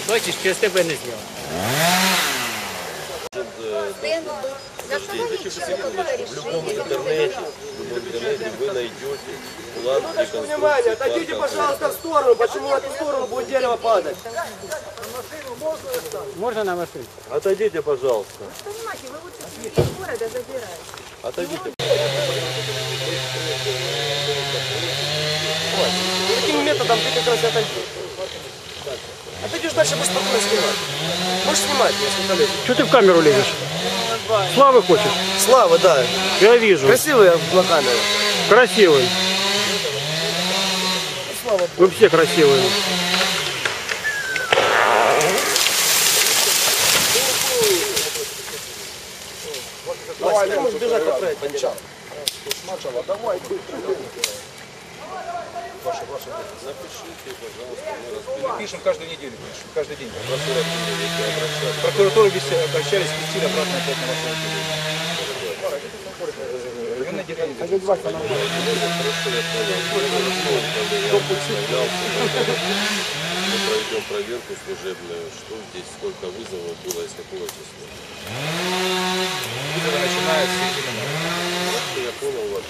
Бачиш, через тебе не зняв. В любом интернете вы найдете план реконструкции. Внимание, отойдите, пожалуйста, в сторону. Почему в эту сторону будет дерево падать? Можна на машину? Отойдите, пожалуйста. Понимаете, вы вот из города забираете. Отойдите. Каким методом ты как раз отойдешь? Отойдешь дальше, будешь спокойно снимать. Можешь снимать, если полезешь. Чого ти в камеру лезешь? Славы хочешь? Слава, да. Я вижу. Красивая на камеру. Красивый. Вы все красивые. Давай, ты можешь бежать по проекту. Давай, Напишите, пожалуйста, мы разберем. Мы пишем каждую неделю, каждый день. В прокуратуру обращались, пустили обратно опять на ваше отделение. Районное отделение. Мы проведем проверку служебную, что здесь, сколько вызовов было, из какого числа. Вызовы начинают с середины марта. Я понял вас.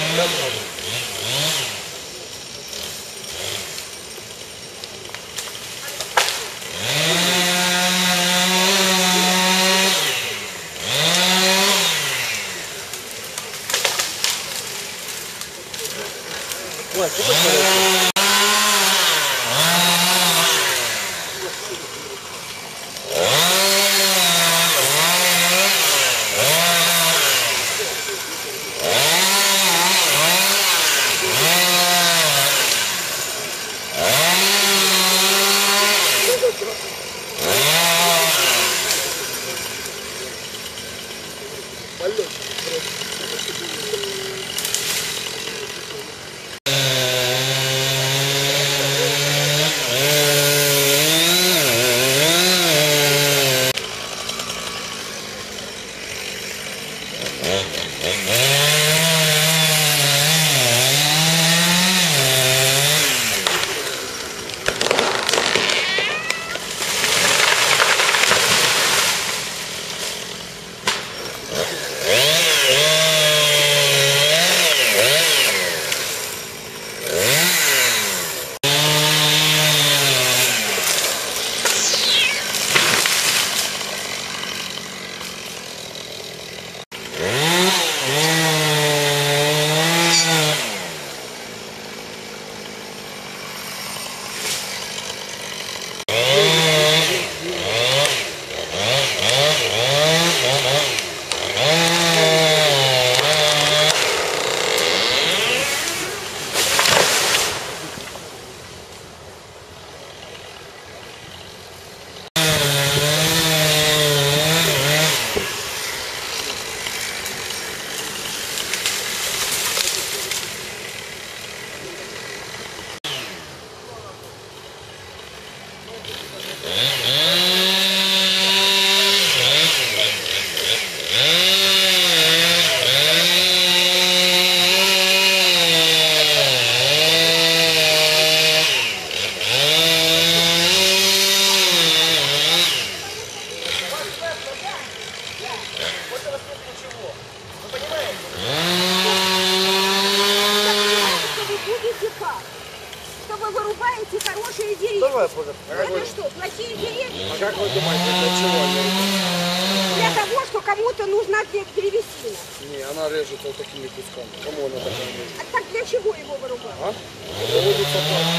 Что вы вырубаете хорошие деревья. Давай, Это что, плохие деревья? А как вы думаете, для чего они? Для того, что кому-то нужна древесина. Не, она режет вот такими кусками. Кому она такая режет? А так для чего его вырубают? А? Проводится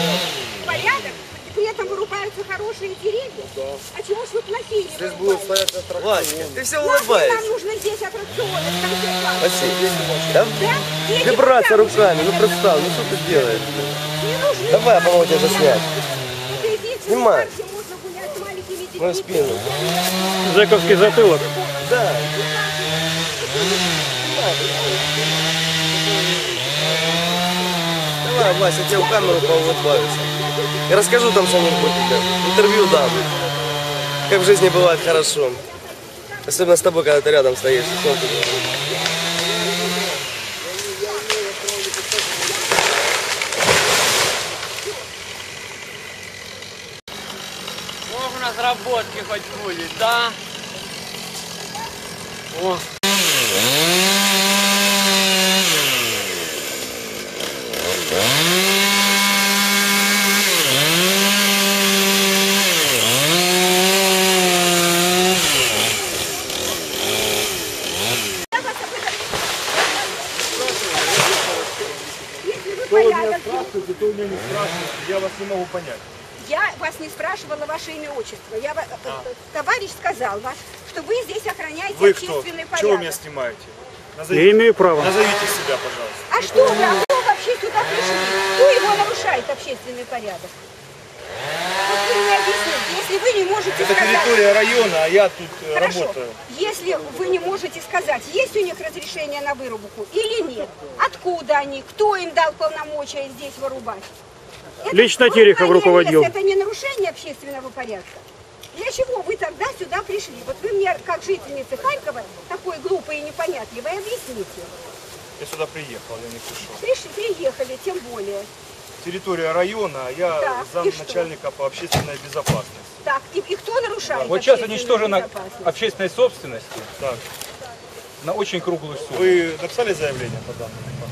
Порядок? И при этом вырубаются хорошие деревья? Да. А чего ж вы плохие не Здесь будет вырубаете? стоять аттракцион. Ты все Нам улыбаешься. нужно здесь аттракционы в конце концов. Василий, да? Да? Эти Ты браться пока руками, ну уже представь, ну что ты делаешь? не нужны. Давай, я помогу тебе заснять. Это единственное, Снимай. где можно гулять с маленькими детьми. Мою спину. Жековский затылок. Да. Давай, Вася, я тебе в камеру поулыбаюсь. Я расскажу там что-нибудь тебе. Интервью дам. Как в жизни бывает хорошо. Особенно с тобой, когда ты рядом стоишь. Что ты делаешь? Можна разработки хоть будет, да? О. Кто вы меня спрашиваете, то у меня не спрашиваете. Я вас не могу понять. Я вас не спрашивала ваше имя, отчество. Товарищ сказал вас, что вы здесь охраняете Вы кто? общественный Чего вы меня порядок. снимаете? Я имею право. Назовите себя, пожалуйста. А что вы? А кто вообще сюда пришли? Кто его нарушает, общественный порядок? Вот вы мне объясните, если вы не можете Это сказать... территория района, а я тут Хорошо, работаю. если вы не можете сказать, есть у них разрешение на вырубку или нет, откуда они, кто им дал полномочия здесь вырубать? Это Лично Терехов руководил. Это не нарушение общественного порядка. Для чего вы тогда сюда пришли? Вот вы мне, как жительница Харькова, такой глупой и непонятливой, объясните. Я сюда приехал, я не пришел. Приехали, тем более. Территория района, а я Так, и замначальника по общественной безопасности. Так, и кто нарушает Вот сейчас общественную уничтожена безопасность? общественной собственности Так, на очень круглую сумму. вы написали заявление по данному факту?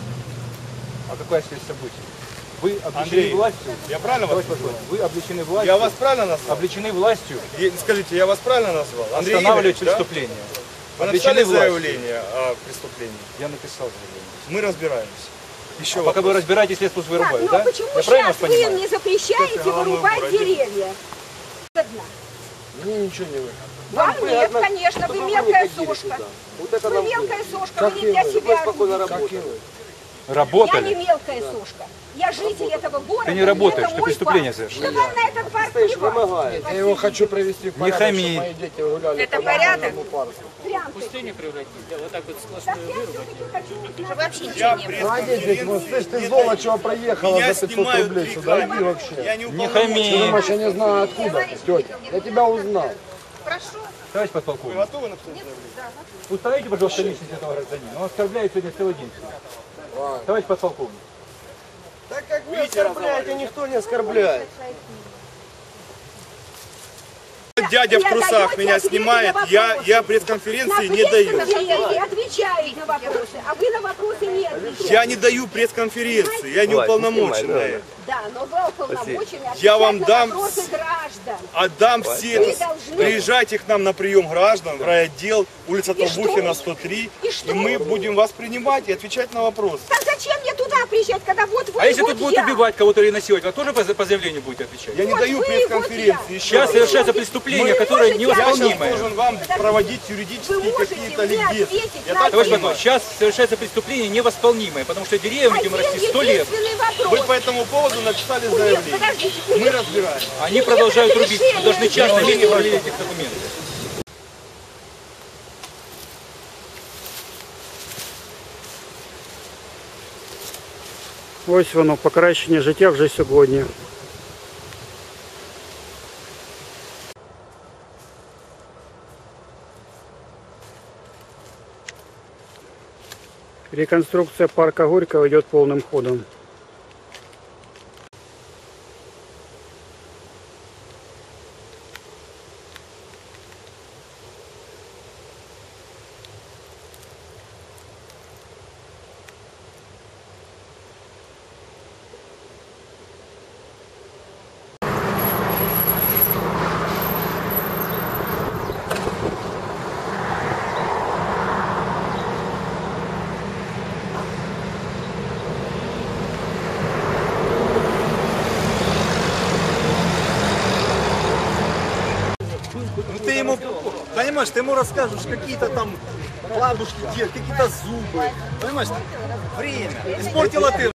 А какая связь событий? Вы обличены Андрей, властью? я правильно вас Давайте назвал? посмотрим. Вы обличены властью? Я вас правильно назвал? Обличены властью Скажите, я вас правильно назвал? Андрей останавливать Игоревич, да? преступление. Вы Обличены написали властью. заявление о преступлении? Я написал заявление. Мы разбираемся. Еще Пока вы вопрос. разбираетесь, лес пусть Так, вырубают, ну да? а почему Я правильно сейчас вас вы им понимаю? не запрещаете Слушайте, головной вырубать убор, деревья? Одна. Мне ничего не выгодно. Вам Вы нет, одна- конечно, чтобы вы вы мелкая не ходили сошка. сюда. Вот это Вы нам мелкая сошка, Как вы не для вы? себя Вы спокойно рубите. работаете. Я Работали? не мелкая сошка. Я житель этого города. Ты не работаешь, это ты мой преступление парк. совершил. Да вам на этот парк Стоишь, плевать. вымогаешь. Я его хочу привести в порядок, хами. чтобы мои дети гуляли Это по порядок? нормальному парку. Прям Пустыню превратить, да, вот так вот так сплошную я вырубать. все-таки хочу узнать. Вообще ничего Я не было. пресс-конференции Вот слышь, ты не золото даю. чего проехала Меня за 500 снимают рублей три сюда, иди камеры. вообще. Я не Не уполномочен. хами. Ты думаешь, я не знаю откуда, тетя? Я тебя узнал. Товарищ Вы подполковник, готовы написать заявление? установите, пожалуйста, личность этого гражданина. Он оскорбляет сегодня целый день. Товарищ подполковник. Так как вы оскорбляете, никто не оскорбляет. Дядя в Не трусах даете меня ответы снимает, на я вопросы. пресс-конференции На не даю. пресс-конференции отвечают на вопросы, а вы на вопросы не отвечаете. Я не даю пресс-конференции, я не уполномочен на это. Да, но вы уполномочены Я вам отвечать дам на вопросы граждан. Отдам все Вы это. должны- Приезжайте к нам на прием граждан в райотдел, улица И что? Толбухина, 103. И что? мы будем вас принимать и отвечать на вопросы. Так зачем мне туда приезжать, когда вот вы, А если вот тут будут я? убивать кого-то или насиловать, вы тоже по заявлению будете отвечать? Я не Вот даю вы, пресс-конференции. вот я. Еще Сейчас раз. совершается преступление, Вы которое можете Я сейчас невосполнимое. должен вам проводить Вы юридические можете какие-то мне ликбезы. ответить Я на так Товарищ понимаю. подполковник, сейчас совершается преступление невосполнимое, потому что деревья будем расти Один 100 лет. единственный Вы вопрос. по этому поводу написали У них- заявление. подождите, у Мы них- разбираем. Они Нет продолжают рубить. разрешения. Мы должны частно Нет. видеть проверить этих документов. Ось воно, покращення життя вже сьогодні. Реконструкция парка Горького идет полным ходом. Ну ты ему, понимаешь, ты ему расскажешь какие-то там бабушки, какие-то зубы. Понимаешь, время. Испортила ты.